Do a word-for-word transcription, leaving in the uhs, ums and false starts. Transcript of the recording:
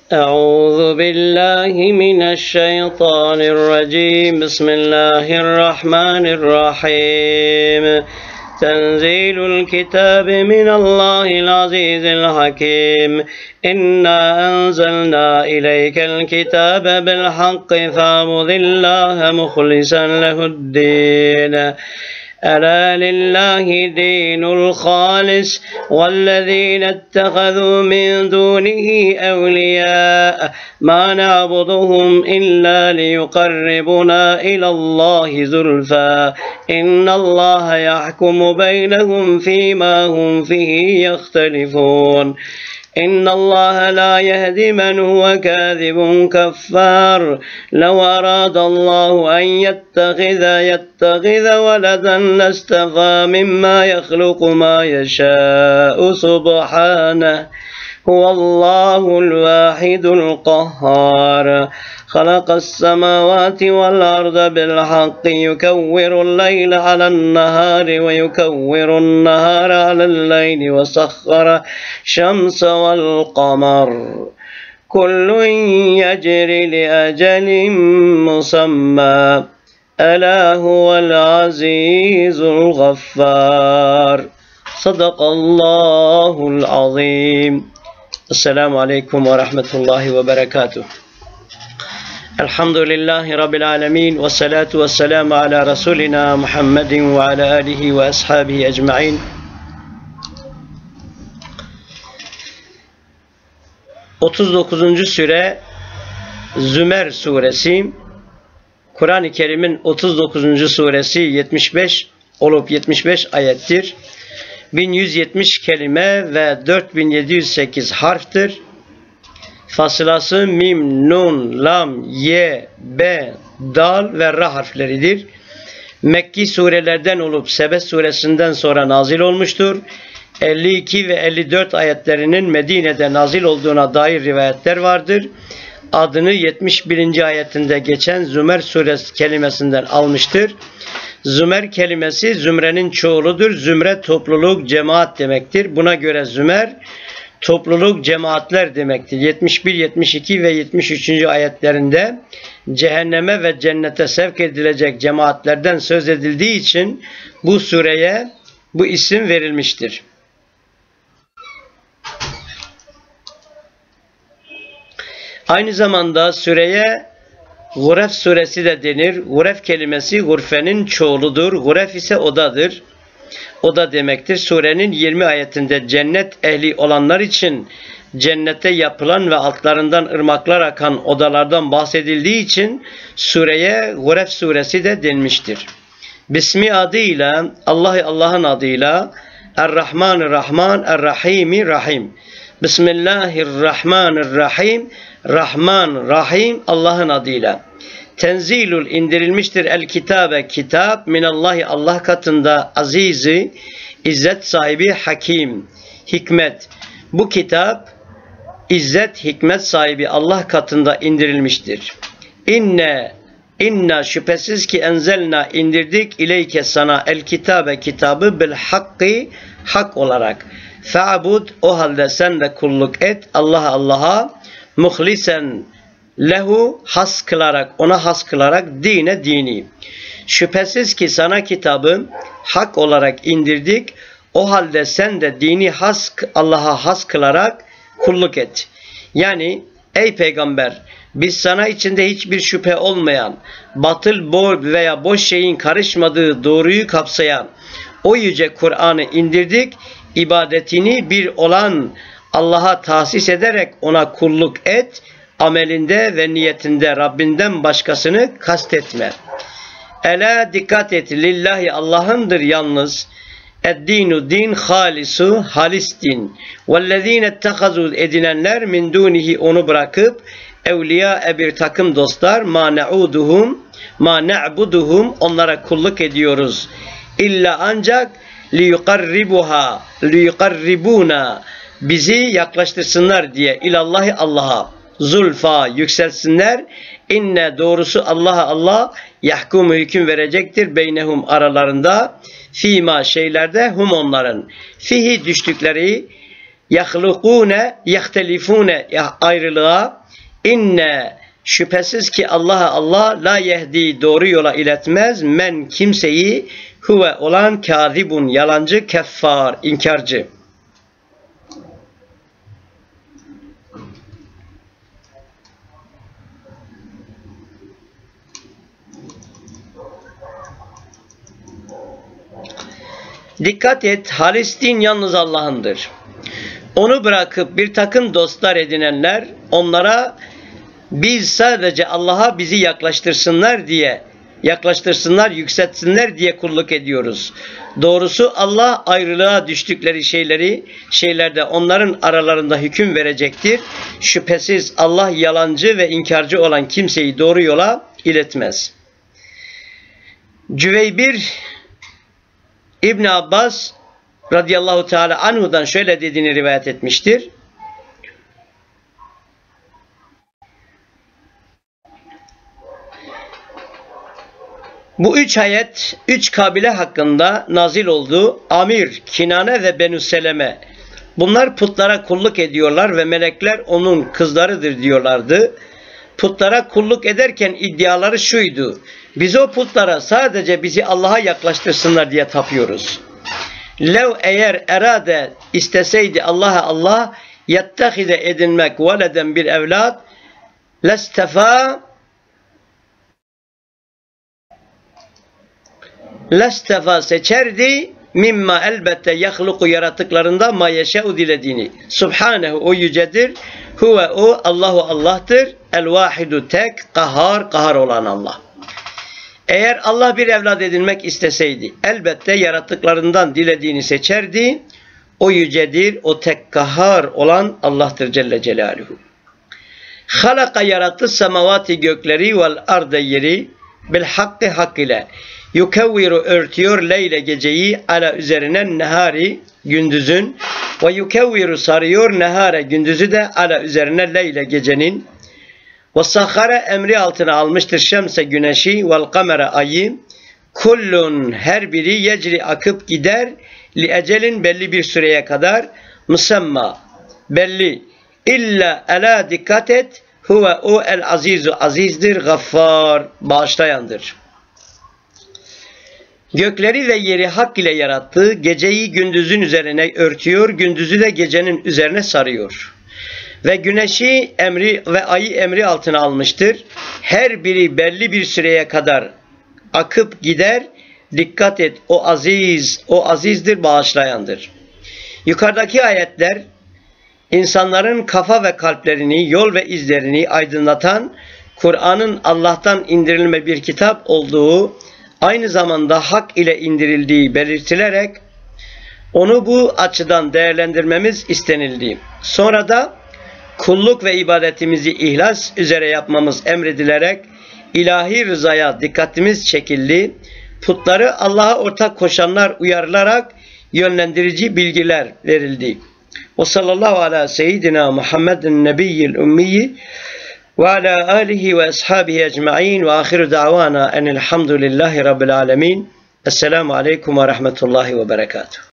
أعوذ بالله من الشيطان الرجيم بسم الله الرحمن الرحيم تنزيل الكتاب من الله العزيز الحكيم إنا أنزلنا إليك الكتاب بالحق فاعبد الله مخلصا له الدين ألا لله دين الخالص والذين اتخذوا من دونه أولياء ما نعبدهم إلا ليقربنا إلى الله زلفى إن الله يحكم بينهم فيما هم فيه يختلفون إن الله لا يهدي من هو كاذب كفار لو أراد الله أن يتخذ يتخذ ولدا لاصطفى مما يخلق ما يشاء سبحانه هو الله الواحد القهار خلق السماوات والأرض بالحق يكور الليل على النهار ويكور النهار على الليل وسخر الشمس والقمر كل يجري لأجل مسمى ألا هو العزيز الغفار صدق الله العظيم. Esselamu Aleyküm ve Rahmetullahi ve Berekatuhu. Elhamdülillahi Rabbil Alemin ve salatu ve selamu ala Resulina Muhammedin ve ala alihi ve ashabihi ecma'in. otuz dokuzuncu Sure Zümer Suresi, Kur'an-ı Kerim'in otuz dokuzuncu Suresi yetmiş beş olup yetmiş beş ayettir. bin yüz yetmiş kelime ve dört bin yedi yüz sekiz harftir. Fasılası mim, nun, lam, ye, be, dal ve ra harfleridir. Mekki surelerden olup Sebe suresinden sonra nazil olmuştur. elli iki ve elli dört ayetlerinin Medine'de nazil olduğuna dair rivayetler vardır. Adını yetmiş birinci ayetinde geçen Zümer suresi kelimesinden almıştır. Zümer kelimesi zümrenin çoğuludur. Zümre topluluk, cemaat demektir. Buna göre Zümer topluluk, cemaatler demektir. yetmiş bir, yetmiş iki ve yetmiş üçüncü ayetlerinde cehenneme ve cennete sevk edilecek cemaatlerden söz edildiği için bu sureye bu isim verilmiştir. Aynı zamanda sureye Guref suresi de denir. Guref kelimesi gurfenin çoğuludur. Guref ise odadır. Oda demektir. Surenin yirmi ayetinde cennet ehli olanlar için cennette yapılan ve altlarından ırmaklar akan odalardan bahsedildiği için sureye Guref suresi de denmiştir. Bismi adıyla, Allah Allah'ın adıyla, Er-Rahman-ı-Rahman, Er-Rahim-i-Rahim. Bismillahirrahmanirrahim. Rahman, Rahim Allah'ın adıyla. Tenzilul indirilmiştir el kitabe kitap minallahi Allah katında azizi izzet sahibi hakim hikmet. Bu kitap izzet hikmet sahibi Allah katında indirilmiştir. İnne inna şüphesiz ki enzelna indirdik ileyke sana el kitabe kitabı bil hakki hak olarak. Fa'bud o halde sen de kulluk et Allah'a Allah'a muhlisen lehu has kılarak ona has kılarak dine dini. Şüphesiz ki sana kitabı hak olarak indirdik. O halde sen de dini has Allah'a has kılarak kulluk et. Yani ey peygamber biz sana içinde hiçbir şüphe olmayan, batıl bol veya boş şeyin karışmadığı doğruyu kapsayan o yüce Kur'an'ı indirdik. İbadetini bir olan Allah'a tahsis ederek ona kulluk et, amelinde ve niyetinde Rabbinden başkasını kastetme. Ela dikkat et, lillahi Allah'ındır yalnız, eddinu din halisu halis din, vellezine ettehazu edinenler min dunihi onu bırakıp, evliya bir takım dostlar, ma ne'uduhum, ma ne'buduhum onlara kulluk ediyoruz. İlla ancak liyukarribuha, liyukarribuna bizi yaklaştırsınlar diye ilallahi Allah'a zulfa yükselsinler. İnne doğrusu Allah'a Allah yahkumu hüküm verecektir beynehum aralarında fîmâ şeylerde hum onların fihi düştükleri yahlukune, yahtelifune ayrılığa, inne şüphesiz ki Allah'a Allah la yehdi doğru yola iletmez, men kimseyi huve olan kâzibun yalancı, keffar inkarcı. Dikkat et, halis din yalnız Allah'ındır. Onu bırakıp bir takım dostlar edinenler onlara biz sadece Allah'a bizi yaklaştırsınlar diye, yaklaştırsınlar, yükseltsinler diye kulluk ediyoruz. Doğrusu Allah ayrılığa düştükleri şeyleri, şeylerde onların aralarında hüküm verecektir. Şüphesiz Allah yalancı ve inkarcı olan kimseyi doğru yola iletmez. Cüveybir İbn Abbas radıyallahu teala anhu'dan şöyle dediğini rivayet etmiştir. Bu üç ayet, üç kabile hakkında nazil oldu. Amir, Kinane ve Benü Seleme. Bunlar putlara kulluk ediyorlar ve melekler onun kızlarıdır diyorlardı. Putlara kulluk ederken iddiaları şuydu: biz o putlara sadece bizi Allah'a yaklaştırsınlar diye tapıyoruz. Lev eğer erade isteseydi Allah'a Allah yettehide edinmek veleden bir evlat lestefa lestefa seçerdi mimma elbette yahluku yaratıklarında ma yeşe'u dilediğini. Subhanehu o yücedir. Huve o Allahu Allah'tır. El vahidu tek kahhar kahhar olan Allah. Eğer Allah bir evlat edinmek isteseydi elbette yaratıklarından dilediğini seçerdi. O yücedir, o tek kahhar olan Allah'tır Celle Celaluhu. Halaka yarattı semavati gökleri vel arda yeri bil hakkı hak ile. Yukevviru örtüyor leyle geceyi ala üzerine nehari gündüzün ve yukevviru sarıyor nehare gündüzü de ala üzerine leyle gecenin. Ve sahara emri altına almıştır şemse güneşi vel kamera ayı. Kullun her biri yecri akıp gider li ecelin belli bir süreye kadar musamma belli illa ala dikkat et huve o el azizu azizdir gaffar bağışlayandır. Gökleri ve yeri hak ile yarattı, geceyi gündüzün üzerine örtüyor, gündüzü de gecenin üzerine sarıyor. Ve güneşi emri ve ayı emri altına almıştır. Her biri belli bir süreye kadar akıp gider. Dikkat et, o aziz, o azizdir, bağışlayandır. Yukarıdaki ayetler insanların kafa ve kalplerini, yol ve izlerini aydınlatan, Kur'an'ın Allah'tan indirilme bir kitap olduğu, aynı zamanda hak ile indirildiği belirtilerek onu bu açıdan değerlendirmemiz istenildi. Sonra da kulluk ve ibadetimizi ihlas üzere yapmamız emredilerek ilahi rızaya dikkatimiz çekildi. Putları Allah'a ortak koşanlar uyarılarak yönlendirici bilgiler verildi. Ve sallallahu ala seyyidina Muhammedin nebiyyil ummiyi ve ala alihi ve ashabihi ecma'in ve ahiru da'vana enelhamdülillahi rabbil alemin. Esselamu aleyküm ve rahmetullahi ve berekatuhu.